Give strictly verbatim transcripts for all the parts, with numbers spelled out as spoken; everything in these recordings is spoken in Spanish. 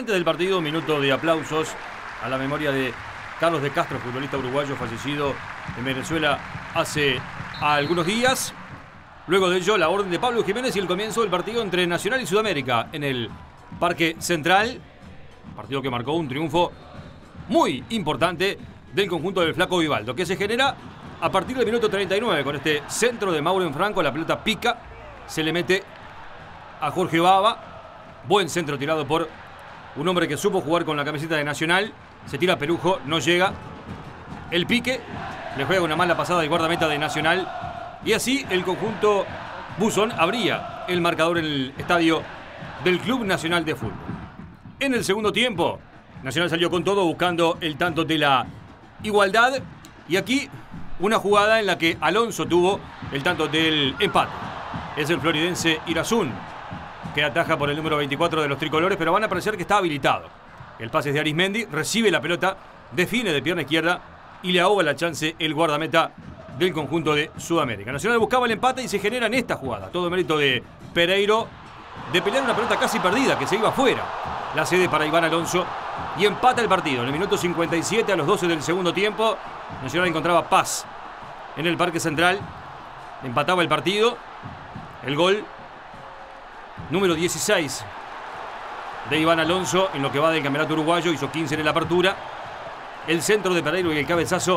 Antes del partido, un minuto de aplausos a la memoria de Carlos de Castro, futbolista uruguayo fallecido en Venezuela hace algunos días. Luego de ello, la orden de Pablo Jiménez y el comienzo del partido entre Nacional y Sudamérica en el Parque Central. Partido que marcó un triunfo muy importante del conjunto del Flaco Vivaldo, que se genera a partir del minuto treinta y nueve con este centro de Mauro Franco. La pelota pica, se le mete a Jorge Baba. Buen centro tirado por un hombre que supo jugar con la camiseta de Nacional. Se tira Perujo, no llega. El pique, le juega una mala pasada al guardameta de Nacional. Y así el conjunto Buzón abría el marcador en el estadio del Club Nacional de Fútbol. En el segundo tiempo, Nacional salió con todo buscando el tanto de la igualdad. Y aquí una jugada en la que Alonso tuvo el tanto del empate. Es el floridense Irazún, que ataja por el número veinticuatro de los tricolores, pero van a parecer que está habilitado. El pase es de Arismendi, recibe la pelota, define de pierna izquierda y le ahoga la chance el guardameta del conjunto de Sudamérica. Nacional buscaba el empate y se genera en esta jugada. Todo mérito de Pereiro de pelear una pelota casi perdida que se iba afuera. La cede para Iván Alonso y empata el partido. En el minuto cincuenta y siete, a los doce del segundo tiempo, Nacional encontraba paz en el Parque Central. Empataba el partido. El gol número dieciséis de Iván Alonso en lo que va del campeonato uruguayo. Hizo quince en la apertura. El centro de Pereiro y el cabezazo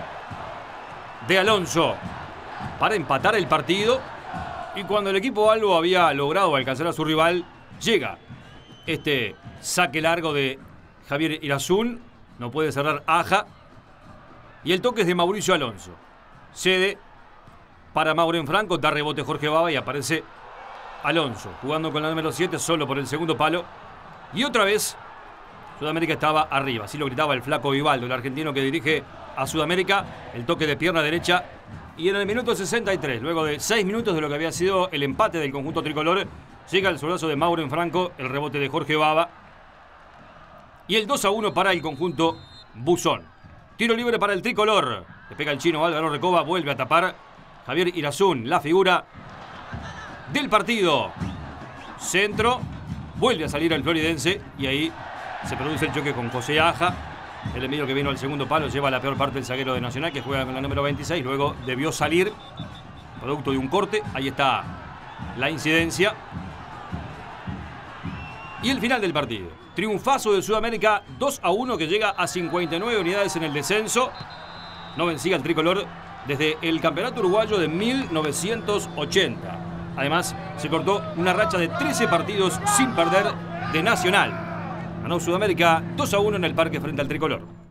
de Alonso para empatar el partido. Y cuando el equipo albo había logrado alcanzar a su rival, llega este saque largo de Javier Irazún. No puede cerrar Aja. Y el toque es de Mauricio Alonso. Cede para Mauro Franco. Da rebote Jorge Baba y aparece Alonso jugando con la número siete solo por el segundo palo. Y otra vez Sudamérica estaba arriba. Así lo gritaba el Flaco Vivaldo, el argentino que dirige a Sudamérica. El toque de pierna derecha. Y en el minuto sesenta y tres, luego de seis minutos de lo que había sido el empate del conjunto tricolor, llega el solazo de Mauro Franco, el rebote de Jorge Baba. Y el dos a uno para el conjunto Buzón. Tiro libre para el tricolor. Le pega el chino Álvaro Recoba, vuelve a tapar Javier Irazún, la figura del partido. Centro, vuelve a salir el floridense y ahí se produce el choque con José Aja. El envío que vino al segundo palo lleva la peor parte del zaguero de Nacional, que juega con la número veintiséis. Luego debió salir producto de un corte. Ahí está la incidencia. Y el final del partido. Triunfazo de Sudamérica dos a uno, que llega a cincuenta y nueve unidades en el descenso. No vencía el tricolor desde el campeonato uruguayo de mil novecientos ochenta. Además, se cortó una racha de trece partidos sin perder de Nacional. Ganó Sudamérica dos a uno en el Parque frente al tricolor.